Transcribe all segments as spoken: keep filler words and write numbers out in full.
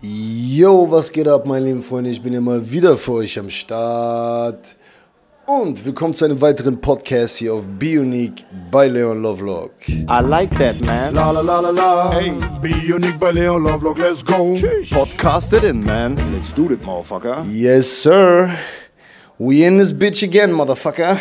Yo, was geht ab, meine lieben Freunde? Ich bin ja mal wieder für euch am Start. Und willkommen zu einem weiteren Podcast hier auf Be Unique bei Leon Lovelock. I like that, man. La la la la la. Hey, Be Unique bei Leon Lovelock, let's go. Tschüss. Podcast it in, man. Let's do it, motherfucker. Yes, sir. We in this bitch again, motherfucker.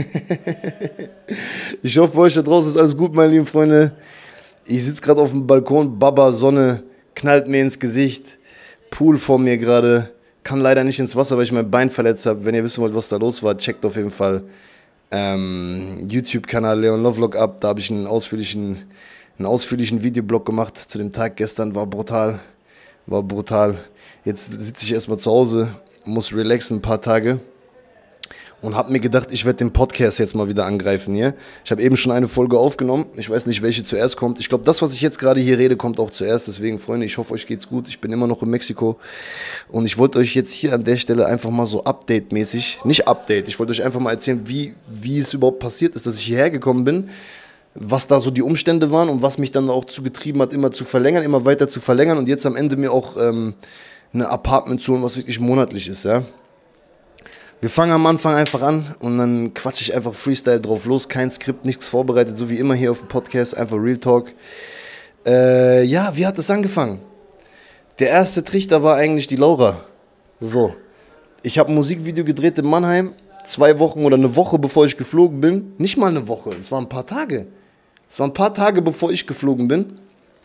Ich hoffe, bei euch da draußen ist alles gut, meine lieben Freunde. Ich sitze gerade auf dem Balkon, Baba, Sonne knallt mir ins Gesicht. Pool vor mir gerade. Kann leider nicht ins Wasser, weil ich mein Bein verletzt habe. Wenn ihr wissen wollt, was da los war, checkt auf jeden Fall ähm, YouTube-Kanal Leon Lovelock ab. Da habe ich einen ausführlichen, einen ausführlichen Videoblog gemacht zu dem Tag gestern. War brutal. War brutal. Jetzt sitze ich erstmal zu Hause, muss relaxen ein paar Tage. Und habe mir gedacht, ich werde den Podcast jetzt mal wieder angreifen hier. Ich habe eben schon eine Folge aufgenommen. Ich weiß nicht, welche zuerst kommt. Ich glaube, das, was ich jetzt gerade hier rede, kommt auch zuerst. Deswegen, Freunde, ich hoffe, euch geht's gut. Ich bin immer noch in Mexiko. Und ich wollte euch jetzt hier an der Stelle einfach mal so Update-mäßig, nicht Update, ich wollte euch einfach mal erzählen, wie, wie es überhaupt passiert ist, dass ich hierher gekommen bin, was da so die Umstände waren und was mich dann auch zu getrieben hat, immer zu verlängern, immer weiter zu verlängern und jetzt am Ende mir auch ähm, eine Apartment zu holen, was wirklich monatlich ist, ja. Wir fangen am Anfang einfach an und dann quatsche ich einfach Freestyle drauf los, kein Skript, nichts vorbereitet, so wie immer hier auf dem Podcast, einfach Real Talk. Äh, ja, wie hat es angefangen? Der erste Trichter war eigentlich die Laura. So, ich habe ein Musikvideo gedreht in Mannheim, zwei Wochen oder eine Woche bevor ich geflogen bin. Nicht mal eine Woche, es waren ein paar Tage. Es waren ein paar Tage bevor ich geflogen bin.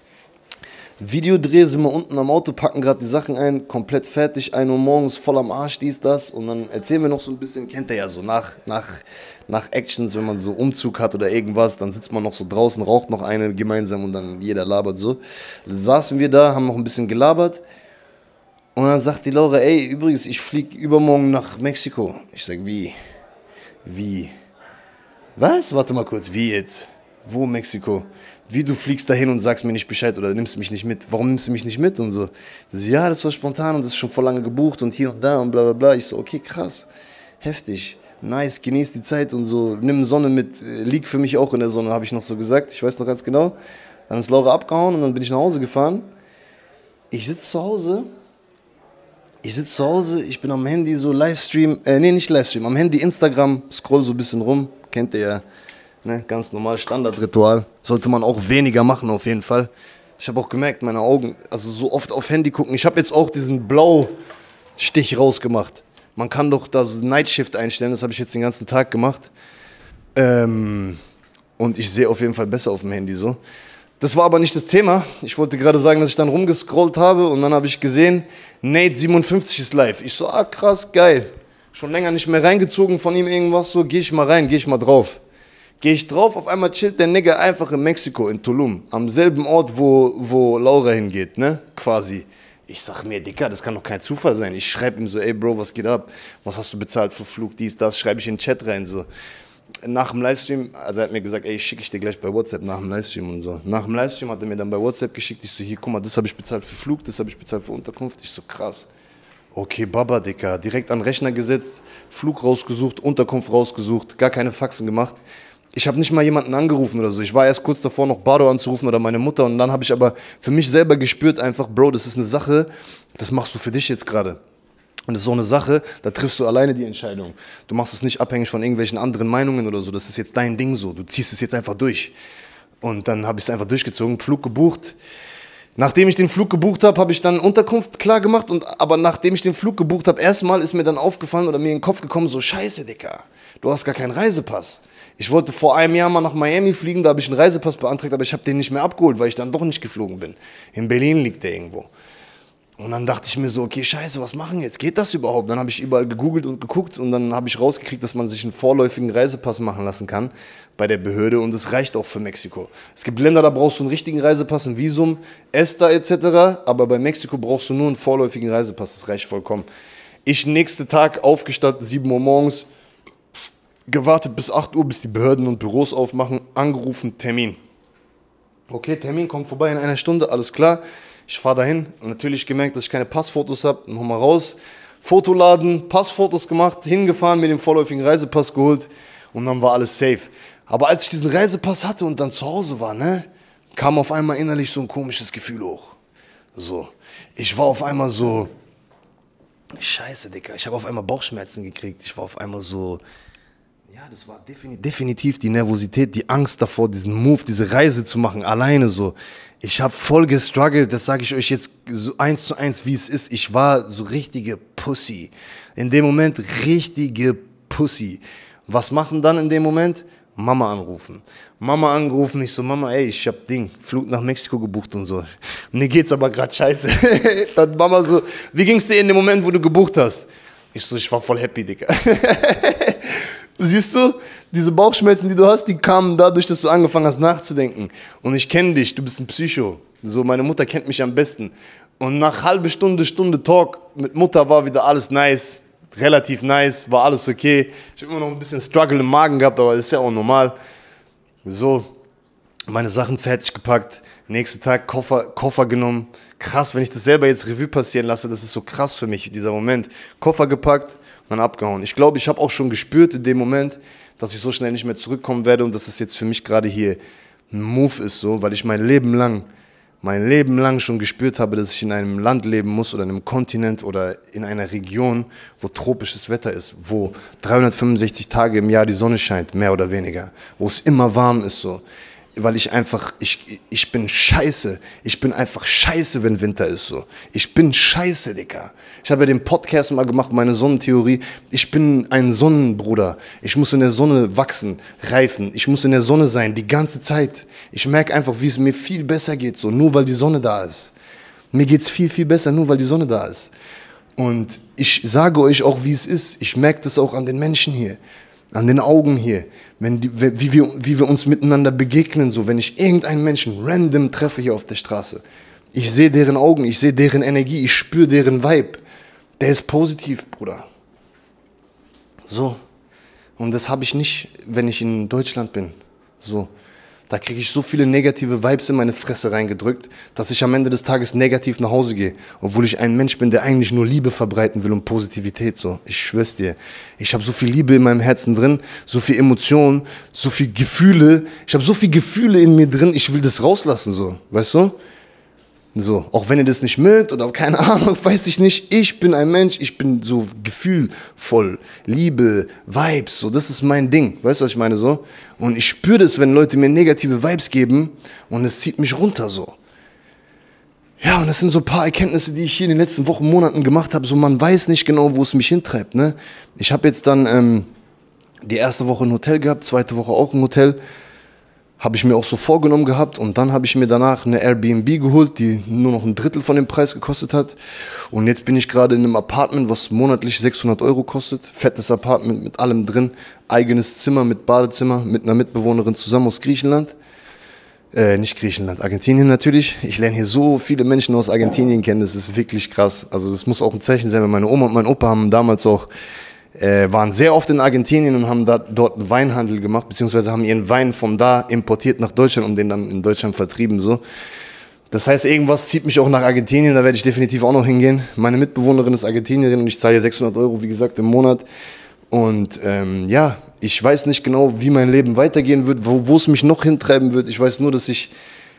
Videodreh, sind wir unten am Auto, packen gerade die Sachen ein, komplett fertig, ein Uhr morgens, voll am Arsch, dies, das. Und dann erzählen wir noch so ein bisschen, kennt ihr ja so, nach, nach, nach Actions, wenn man so Umzug hat oder irgendwas, dann sitzt man noch so draußen, raucht noch eine gemeinsam und dann jeder labert so. Dann saßen wir da, haben noch ein bisschen gelabert. Und dann sagt die Laura, ey, übrigens, ich fliege übermorgen nach Mexiko. Ich sag, wie? Wie? Was? Warte mal kurz, wie jetzt? Wo Mexiko? Wie, du fliegst dahin und sagst mir nicht Bescheid oder nimmst mich nicht mit. Warum nimmst du mich nicht mit? Und so. so. Ja, das war spontan und das ist schon vor lange gebucht und hier und da und bla bla bla. Ich so, okay, krass, heftig, nice, genieß die Zeit und so. Nimm Sonne mit, lieg für mich auch in der Sonne, habe ich noch so gesagt. Ich weiß noch ganz genau. Dann ist Laura abgehauen und dann bin ich nach Hause gefahren. Ich sitze zu Hause. Ich sitze zu Hause, ich bin am Handy so Livestream, äh, nee, nicht Livestream, am Handy Instagram, scroll so ein bisschen rum, kennt ihr ja. Ne, ganz normal, Standardritual. Sollte man auch weniger machen, auf jeden Fall. Ich habe auch gemerkt, meine Augen, also so oft auf Handy gucken. Ich habe jetzt auch diesen Blaustich rausgemacht. Man kann doch da so Nightshift einstellen, das habe ich jetzt den ganzen Tag gemacht. Ähm, und ich sehe auf jeden Fall besser auf dem Handy so. Das war aber nicht das Thema. Ich wollte gerade sagen, dass ich dann rumgescrollt habe und dann habe ich gesehen, Nate siebenundfünfzig ist live. Ich so, ah krass, geil. Schon länger nicht mehr reingezogen von ihm irgendwas, so geh ich mal rein, geh ich mal drauf. Gehe ich drauf, auf einmal chillt der Nigger einfach in Mexiko, in Tulum. Am selben Ort, wo, wo Laura hingeht, ne? Quasi. Ich sag mir, Dicker, das kann doch kein Zufall sein. Ich schreibe ihm so, ey Bro, was geht ab? Was hast du bezahlt für Flug, dies, das? Schreibe ich in den Chat rein, so. Nach dem Livestream, also er hat mir gesagt, ey, schicke ich dir gleich bei WhatsApp nach dem Livestream und so. Nach dem Livestream hat er mir dann bei WhatsApp geschickt. Ich so, hier, guck mal, das habe ich bezahlt für Flug, das habe ich bezahlt für Unterkunft. Ich so, krass. Okay, Baba, Dicker. Direkt an den Rechner gesetzt, Flug rausgesucht, Unterkunft rausgesucht, gar keine Faxen gemacht. Ich habe nicht mal jemanden angerufen oder so. Ich war erst kurz davor, noch Bardo anzurufen oder meine Mutter. Und dann habe ich aber für mich selber gespürt einfach, Bro, das ist eine Sache, das machst du für dich jetzt gerade. Und das ist so eine Sache, da triffst du alleine die Entscheidung. Du machst es nicht abhängig von irgendwelchen anderen Meinungen oder so. Das ist jetzt dein Ding so. Du ziehst es jetzt einfach durch. Und dann habe ich es einfach durchgezogen, Flug gebucht. Nachdem ich den Flug gebucht habe, habe ich dann Unterkunft klar gemacht. Und, aber nachdem ich den Flug gebucht habe, erstmal ist mir dann aufgefallen oder mir in den Kopf gekommen, so scheiße, Dicker, du hast gar keinen Reisepass. Ich wollte vor einem Jahr mal nach Miami fliegen, da habe ich einen Reisepass beantragt, aber ich habe den nicht mehr abgeholt, weil ich dann doch nicht geflogen bin. In Berlin liegt der irgendwo. Und dann dachte ich mir so, okay, scheiße, was machen jetzt? Geht das überhaupt? Dann habe ich überall gegoogelt und geguckt und dann habe ich rausgekriegt, dass man sich einen vorläufigen Reisepass machen lassen kann bei der Behörde und das reicht auch für Mexiko. Es gibt Länder, da brauchst du einen richtigen Reisepass, ein Visum, ESTA et cetera, aber bei Mexiko brauchst du nur einen vorläufigen Reisepass, das reicht vollkommen. Ich nächsten Tag aufgestanden, sieben Uhr morgens, gewartet bis acht Uhr, bis die Behörden und Büros aufmachen, angerufen, Termin. Okay, Termin kommt vorbei in einer Stunde, alles klar. Ich fahre dahin und natürlich gemerkt, dass ich keine Passfotos habe. Nochmal raus, Fotoladen, Passfotos gemacht, hingefahren, mir den vorläufigen Reisepass geholt und dann war alles safe. Aber als ich diesen Reisepass hatte und dann zu Hause war, ne, kam auf einmal innerlich so ein komisches Gefühl hoch. So, ich war auf einmal so, scheiße, Dicker, ich habe auf einmal Bauchschmerzen gekriegt. Ich war auf einmal so, ja, das war defini- definitiv die Nervosität, die Angst davor, diesen Move, diese Reise zu machen, alleine so. Ich habe voll gestruggelt, das sage ich euch jetzt so eins zu eins, wie es ist. Ich war so richtige Pussy. In dem Moment richtige Pussy. Was machen dann in dem Moment? Mama anrufen. Mama angerufen, ich so, Mama, ey, ich hab Ding, Flug nach Mexiko gebucht und so. Mir geht's aber grad scheiße. Dann Mama so, wie ging's dir in dem Moment, wo du gebucht hast? Ich so, ich war voll happy, Digga. Siehst du, diese Bauchschmerzen, die du hast, die kamen dadurch, dass du angefangen hast nachzudenken. Und ich kenne dich, du bist ein Psycho. So, meine Mutter kennt mich am besten. Und nach halbe Stunde, Stunde Talk mit Mutter war wieder alles nice. Relativ nice, war alles okay. Ich habe immer noch ein bisschen Struggle im Magen gehabt, aber ist ja auch normal. So, meine Sachen fertig gepackt. Nächsten Tag Koffer, Koffer genommen. Krass, wenn ich das selber jetzt Revue passieren lasse, das ist so krass für mich, dieser Moment. Koffer gepackt und dann abgehauen. Ich glaube, ich habe auch schon gespürt in dem Moment, dass ich so schnell nicht mehr zurückkommen werde und dass es jetzt für mich gerade hier ein Move ist, so, weil ich mein Leben lang, mein Leben lang schon gespürt habe, dass ich in einem Land leben muss oder in einem Kontinent oder in einer Region, wo tropisches Wetter ist, wo dreihundertfünfundsechzig Tage im Jahr die Sonne scheint, mehr oder weniger, wo es immer warm ist, so. Weil ich einfach, ich, ich bin scheiße. Ich bin einfach scheiße, wenn Winter ist, so. Ich bin scheiße, Dicker. Ich habe ja den Podcast mal gemacht, meine Sonnentheorie. Ich bin ein Sonnenbruder. Ich muss in der Sonne wachsen, reifen. Ich muss in der Sonne sein, die ganze Zeit. Ich merke einfach, wie es mir viel besser geht, so, nur weil die Sonne da ist. Mir geht's viel, viel besser, nur weil die Sonne da ist. Und ich sage euch auch, wie es ist. Ich merke das auch an den Menschen hier. An den Augen hier, wenn die, wie, wir, wie wir uns miteinander begegnen, so, wenn ich irgendeinen Menschen random treffe hier auf der Straße, ich sehe deren Augen, ich sehe deren Energie, ich spüre deren Vibe, der ist positiv, Bruder. So, und das habe ich nicht, wenn ich in Deutschland bin, so. Da kriege ich so viele negative Vibes in meine Fresse reingedrückt, dass ich am Ende des Tages negativ nach Hause gehe. Obwohl ich ein Mensch bin, der eigentlich nur Liebe verbreiten will und Positivität. So, ich schwör's dir. Ich habe so viel Liebe in meinem Herzen drin, so viel Emotionen, so viel Gefühle. Ich habe so viel Gefühle in mir drin, ich will das rauslassen, so. Weißt du? So, auch wenn ihr das nicht mögt oder keine Ahnung, weiß ich nicht. Ich bin ein Mensch, ich bin so gefühlvoll. Liebe, Vibes, so, das ist mein Ding. Weißt du, was ich meine, so? Und ich spüre das, wenn Leute mir negative Vibes geben und es zieht mich runter, so. Ja, und das sind so ein paar Erkenntnisse, die ich hier in den letzten Wochen, Monaten gemacht habe. So, man weiß nicht genau, wo es mich hintreibt, ne? Ich habe jetzt dann ähm, die erste Woche ein Hotel gehabt, zweite Woche auch ein Hotel. Habe ich mir auch so vorgenommen gehabt und dann habe ich mir danach eine Airbnb geholt, die nur noch ein Drittel von dem Preis gekostet hat. Und jetzt bin ich gerade in einem Apartment, was monatlich sechshundert Euro kostet. Fettes Apartment mit allem drin, eigenes Zimmer mit Badezimmer, mit einer Mitbewohnerin zusammen aus Griechenland. Äh, nicht Griechenland, Argentinien natürlich. Ich lerne hier so viele Menschen aus Argentinien kennen, das ist wirklich krass. Also das muss auch ein Zeichen sein, weil meine Oma und mein Opa haben damals auch Äh, waren sehr oft in Argentinien und haben da, dort einen Weinhandel gemacht, beziehungsweise haben ihren Wein von da importiert nach Deutschland und den dann in Deutschland vertrieben. So. Das heißt, irgendwas zieht mich auch nach Argentinien, da werde ich definitiv auch noch hingehen. Meine Mitbewohnerin ist Argentinierin und ich zahle sechshundert Euro, wie gesagt, im Monat. Und ähm, ja, ich weiß nicht genau, wie mein Leben weitergehen wird, wo, wo es mich noch hintreiben wird. Ich weiß nur, dass ich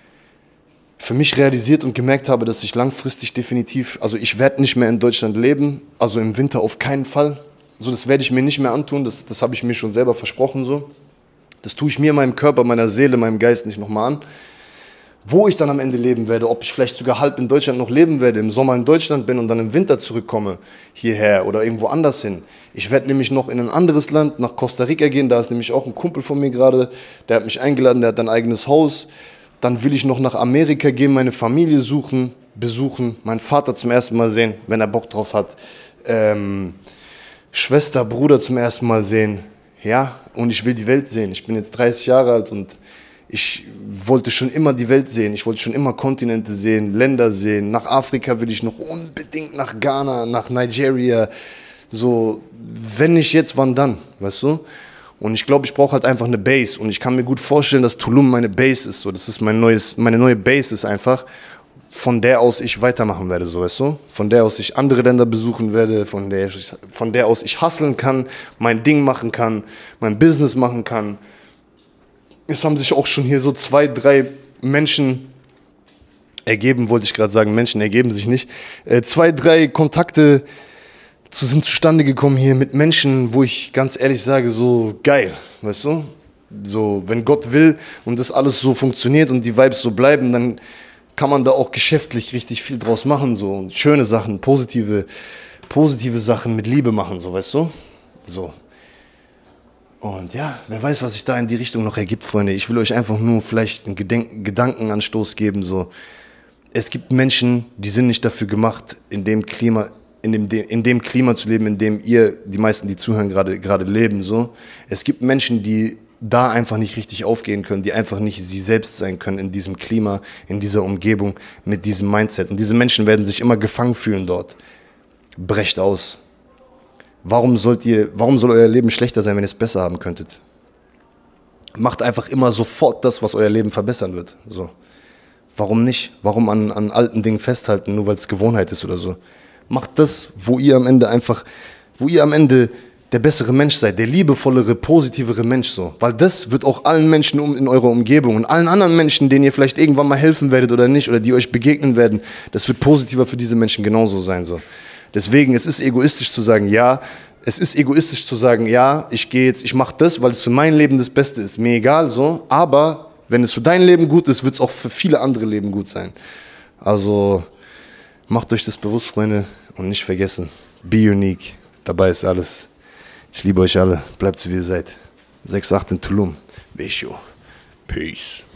für mich realisiert und gemerkt habe, dass ich langfristig definitiv, also ich werde nicht mehr in Deutschland leben, also im Winter auf keinen Fall. So, das werde ich mir nicht mehr antun, das, das habe ich mir schon selber versprochen, so. Das tue ich mir, meinem Körper, meiner Seele, meinem Geist nicht nochmal an. Wo ich dann am Ende leben werde, ob ich vielleicht sogar halb in Deutschland noch leben werde, im Sommer in Deutschland bin und dann im Winter zurückkomme hierher oder irgendwo anders hin. Ich werde nämlich noch in ein anderes Land, nach Costa Rica gehen, da ist nämlich auch ein Kumpel von mir gerade, der hat mich eingeladen, der hat ein eigenes Haus. Dann will ich noch nach Amerika gehen, meine Familie suchen, besuchen, meinen Vater zum ersten Mal sehen, wenn er Bock drauf hat. Ähm... Schwester, Bruder zum ersten Mal sehen, ja, und ich will die Welt sehen. Ich bin jetzt dreißig Jahre alt und ich wollte schon immer die Welt sehen. Ich wollte schon immer Kontinente sehen, Länder sehen. Nach Afrika will ich noch unbedingt, nach Ghana, nach Nigeria. So, wenn nicht jetzt, wann dann, weißt du? Und ich glaube, ich brauche halt einfach eine Base. Und ich kann mir gut vorstellen, dass Tulum meine Base ist. So, das ist mein neues, meine neue Base ist einfach. Von der aus ich weitermachen werde, so, weißt du? Von der aus ich andere Länder besuchen werde, von der, ich, von der aus ich hustlen kann, mein Ding machen kann, mein Business machen kann. Es haben sich auch schon hier so zwei, drei Menschen ergeben, wollte ich gerade sagen, Menschen ergeben sich nicht. Äh, zwei, drei Kontakte zu, sind zustande gekommen hier mit Menschen, wo ich ganz ehrlich sage, so geil, weißt du? So, wenn Gott will und das alles so funktioniert und die Vibes so bleiben, dann kann man da auch geschäftlich richtig viel draus machen, so, und schöne Sachen, positive, positive Sachen mit Liebe machen, so, weißt du? So. Und ja, wer weiß, was sich da in die Richtung noch ergibt, Freunde. Ich will euch einfach nur vielleicht einen Gedenk- Gedankenanstoß geben, so. Es gibt Menschen, die sind nicht dafür gemacht, in dem Klima, in dem, in dem Klima zu leben, in dem ihr, die meisten, die zuhören, gerade gerade leben, so. Es gibt Menschen, die da einfach nicht richtig aufgehen können, die einfach nicht sie selbst sein können in diesem Klima, in dieser Umgebung, mit diesem Mindset. Und diese Menschen werden sich immer gefangen fühlen dort. Brecht aus. Warum sollt ihr, warum soll euer Leben schlechter sein, wenn ihr es besser haben könntet? Macht einfach immer sofort das, was euer Leben verbessern wird. So. Warum nicht? Warum an, an alten Dingen festhalten, nur weil es Gewohnheit ist oder so? Macht das, wo ihr am Ende einfach, wo ihr am Ende der bessere Mensch seid, der liebevollere, positivere Mensch, so. Weil das wird auch allen Menschen um, in eurer Umgebung und allen anderen Menschen, denen ihr vielleicht irgendwann mal helfen werdet oder nicht, oder die euch begegnen werden, das wird positiver für diese Menschen genauso sein, so. Deswegen, es ist egoistisch zu sagen, ja, es ist egoistisch zu sagen, ja, ich gehe jetzt, ich mache das, weil es für mein Leben das Beste ist, mir egal, so. Aber wenn es für dein Leben gut ist, wird es auch für viele andere Leben gut sein. Also, macht euch das bewusst, Freunde, und nicht vergessen, be unique, dabei ist alles. Ich liebe euch alle. Bleibt so wie ihr seid. sechs acht in Tulum. Besho. Peace.